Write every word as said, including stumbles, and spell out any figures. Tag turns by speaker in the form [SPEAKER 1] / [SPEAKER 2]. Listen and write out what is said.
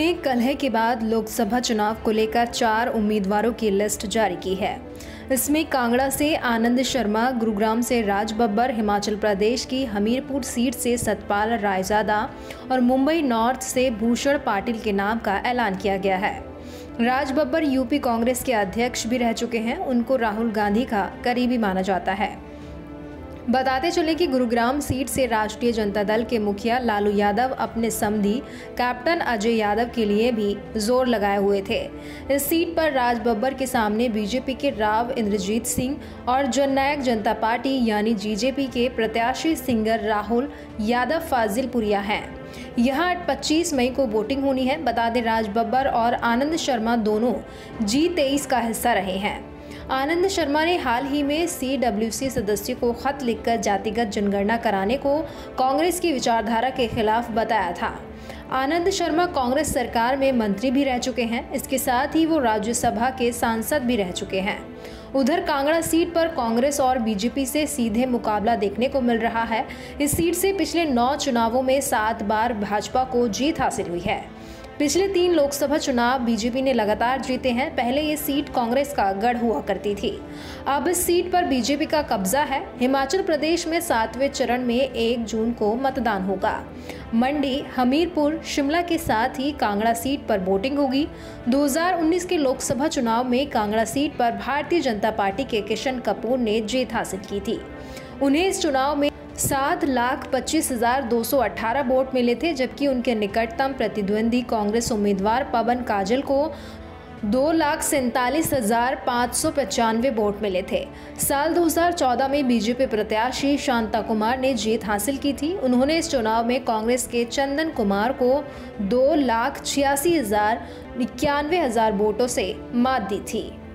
[SPEAKER 1] ने कलह के बाद लोकसभा चुनाव को लेकर चार उम्मीदवारों की लिस्ट जारी की है। इसमें कांगड़ा से आनंद शर्मा, गुरुग्राम से राज बब्बर, हिमाचल प्रदेश की हमीरपुर सीट से सतपाल रायजादा और मुंबई नॉर्थ से भूषण पाटिल के नाम का ऐलान किया गया है। राज बब्बर यूपी कांग्रेस के अध्यक्ष भी रह चुके हैं। उनको राहुल गांधी का करीबी माना जाता है। बताते चले कि गुरुग्राम सीट से राष्ट्रीय जनता दल के मुखिया लालू यादव अपने समधी कैप्टन अजय यादव के लिए भी जोर लगाए हुए थे। इस सीट पर राज बब्बर के सामने बीजेपी के राव इंद्रजीत सिंह और जननायक जनता पार्टी यानी जीजेपी के प्रत्याशी सिंगर राहुल यादव फाजिलपुरिया हैं। यहाँ पच्चीस मई को वोटिंग होनी है। बता दें, राज बब्बर और आनंद शर्मा दोनों जी तेईस का हिस्सा रहे हैं। आनंद शर्मा ने हाल ही में सी डब्ल्यू सी सदस्यों को खत लिखकर जातिगत जनगणना कराने को कांग्रेस की विचारधारा के खिलाफ बताया था। आनंद शर्मा कांग्रेस सरकार में मंत्री भी रह चुके हैं। इसके साथ ही वो राज्यसभा के सांसद भी रह चुके हैं। उधर कांगड़ा सीट पर कांग्रेस और बीजेपी से सीधे मुकाबला देखने को मिल रहा है। इस सीट से पिछले नौ चुनावों में सात बार भाजपा को जीत हासिल हुई है। पिछले तीन लोकसभा चुनाव बीजेपी ने लगातार जीते हैं। पहले ये सीट कांग्रेस का गढ़ हुआ करती थी। अब इस सीट पर बीजेपी का कब्जा है। हिमाचल प्रदेश में सातवें चरण में एक जून को मतदान होगा। मंडी, हमीरपुर, शिमला के साथ ही कांगड़ा सीट पर वोटिंग होगी। दो हज़ार उन्नीस के लोकसभा चुनाव में कांगड़ा सीट पर भारतीय जनता पार्टी के किशन कपूर ने जीत हासिल की थी। उन्हें इस चुनाव में सात लाख पच्चीस हजार दो सौ अठारह वोट मिले थे, जबकि उनके निकटतम प्रतिद्वंदी कांग्रेस उम्मीदवार पवन काजल को दो लाख सैंतालीस हजार पाँच सौ पचानवे वोट मिले थे। साल दो हज़ार चौदह में बीजेपी प्रत्याशी शांता कुमार ने जीत हासिल की थी। उन्होंने इस चुनाव में कांग्रेस के चंदन कुमार को दो लाख छियासी हजार इक्यानवे हजार वोटों से मात दी थी।